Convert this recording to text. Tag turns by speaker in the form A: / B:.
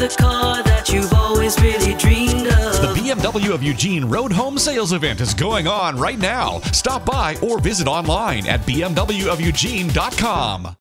A: the car that you've always really dreamed of.
B: The BMW of Eugene Road Home Sales Event is going on right now. Stop by or visit online at bmwofeugene.com.